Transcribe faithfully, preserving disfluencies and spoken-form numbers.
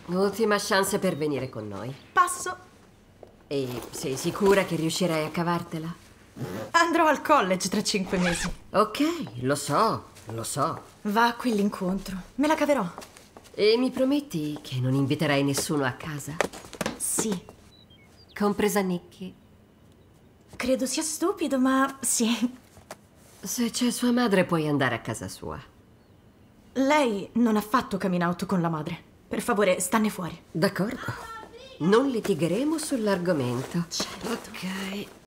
Ultima chance per venire con noi. Passo. E sei sicura che riuscirai a cavartela? Andrò al college tra cinque mesi. Ok, lo so, lo so. Va a quell'incontro. Me la caverò. E mi prometti che non inviterai nessuno a casa? Sì. Compresa Nicky? Credo sia stupido, ma sì. Se c'è sua madre puoi andare a casa sua. Lei non ha fatto coming out con la madre. Per favore, stanne fuori. D'accordo. Non litigheremo sull'argomento. Certo. Ok.